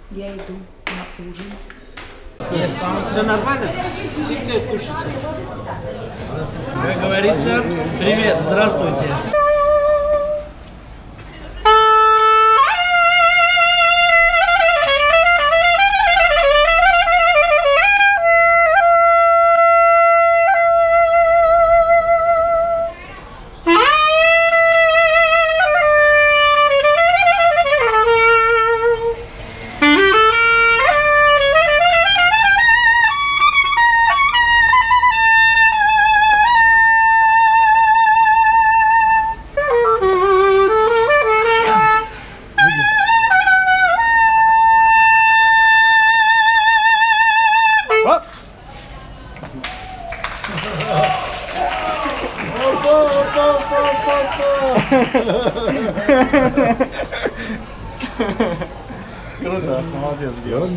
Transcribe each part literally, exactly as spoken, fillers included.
Я иду на ужин. Все нормально? Сидите, кушайте. Как говорится, привет, здравствуйте. Круто, молодец.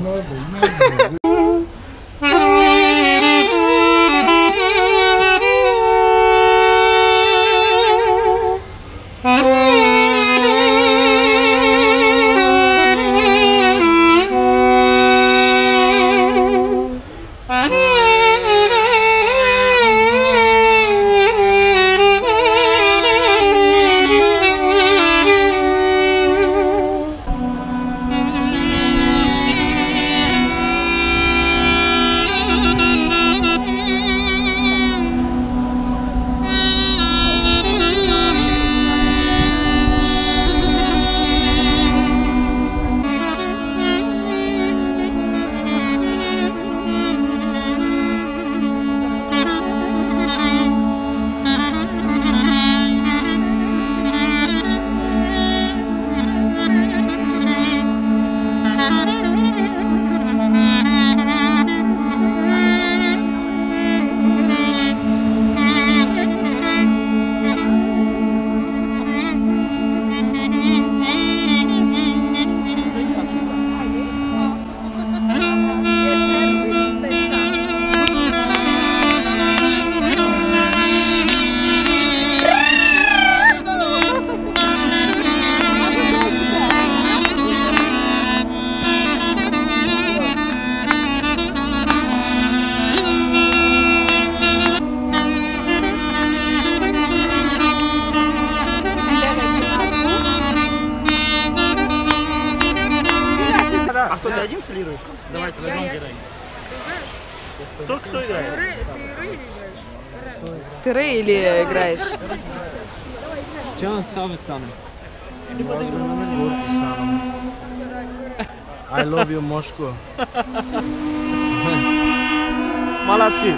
А кто, ты один солируешь? Давай, ты возьмем герой. Кто, кто играет? Ты Рэй или играешь? Ты Рэй или играешь? Can Samet Tanrı. I love you, Moscow. Молодцы.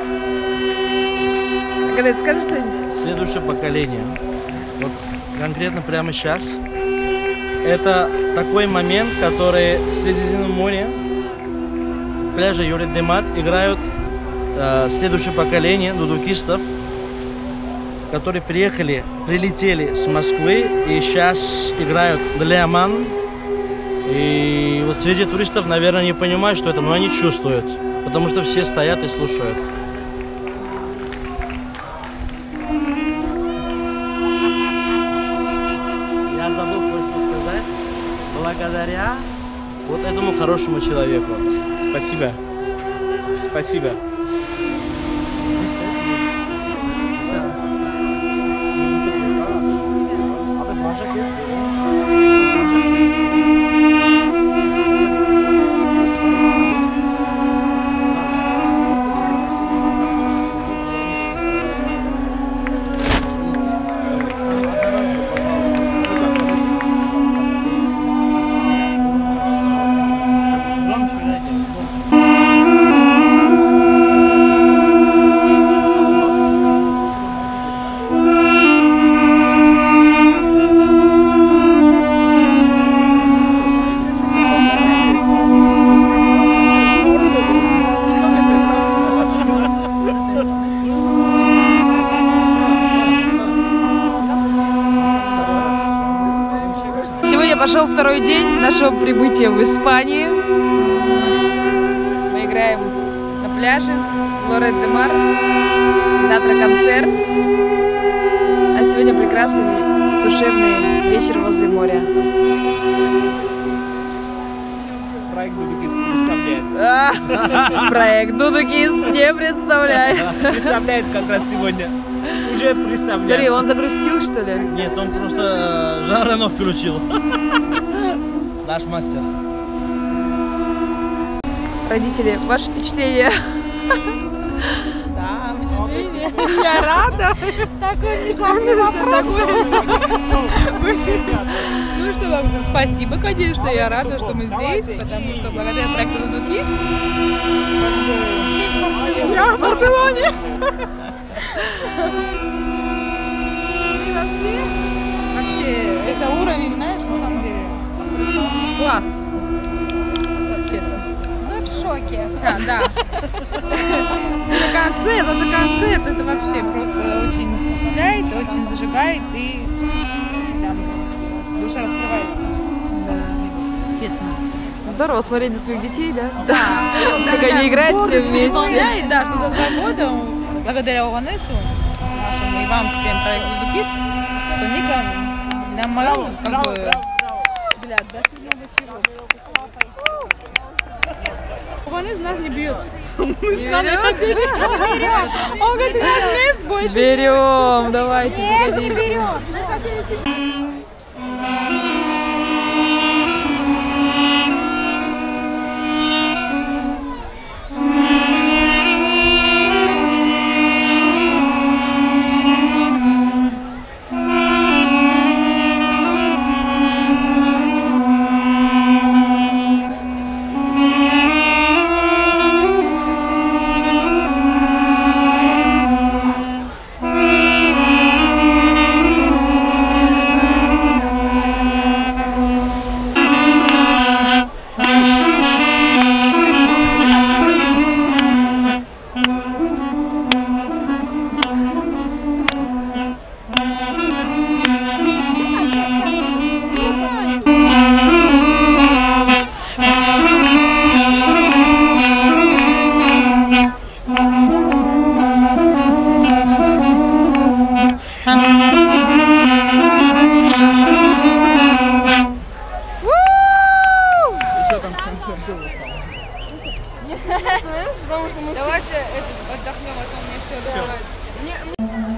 Когда скажешь что-нибудь? Следующее поколение. Вот конкретно прямо сейчас. Это такой момент, который в Средиземном море, в пляже Lloret de Mar играют э, следующее поколение дудукистов, которые приехали, прилетели с Москвы и сейчас играют Дляман. И вот среди туристов, наверное, не понимают, что это, но они чувствуют, потому что все стоят и слушают. Я забыл кое-что сказать. Благодаря вот этому хорошему человеку. Спасибо. Спасибо. Пошел второй день нашего прибытия в Испанию. Мы играем на пляже Lloret de Mar. Завтра концерт. А сегодня прекрасный душевный вечер возле моря. проект Дудукис представляет. А, проект Дудукис не представляет. Представляет как раз сегодня. Уже представляет. Смотри, он загрустил, что ли? Нет, он просто э, Жан Рено включил. Наш мастер. Родители, ваши впечатления? Да, впечатление. Я рада. Такой внезапный вопрос. Ну что вам, спасибо, конечно, я рада, что мы здесь, потому что благодаря проекту Дудукис я в Барселоне. И вообще, вообще, это уровень, знаешь, на самом деле, класс, честно. Мы в шоке. А, да. Зато концерт, зато концерт, это вообще просто очень впечатляет, очень зажигает и прям душа раскрывается. Да. Честно. Здорово смотреть на своих детей, да? Да. Как они играют все вместе. Исполняет, да, что за два года, благодаря Ованесу, нашему и вам всем проекту Дудукис, то Ника нам морал, как бы, взгляд, да, много чего. Ованес нас не бьет. Мы с нами хотели. Он говорит, у нас мест больше. Берем, давайте, Нет, не погоди. берем. Потому что мы Давайте отдохнем, а то мне все разбирается.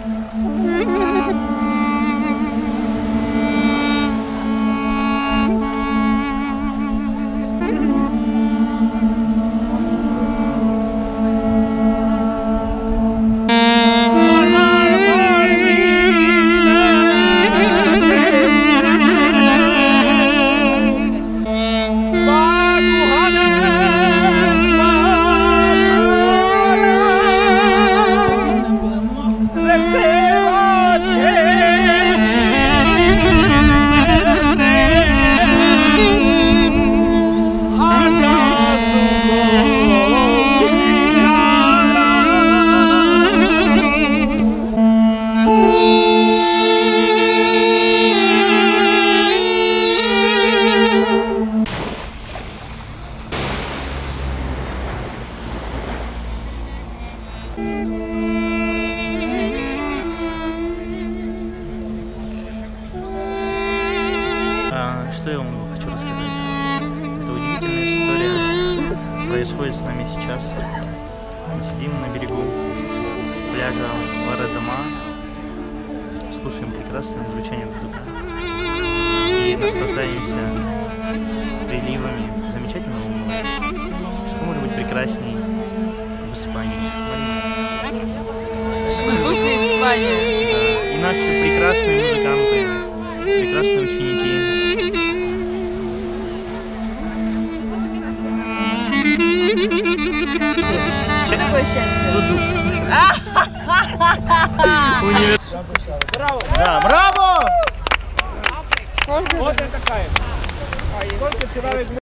А, что я вам хочу рассказать? Это удивительная история. Происходит с нами сейчас. Мы сидим на берегу пляжа Лоредд-де-Мар, слушаем прекрасное звучание дудука и наслаждаемся приливами замечательного моря. Что может быть прекрасней в Испании? Дудук в Испании. И наши прекрасные музыканты, прекрасные ученики. Что такое счастье? Дудук. Браво! Да, браво! Вот это кайф. Сколько человек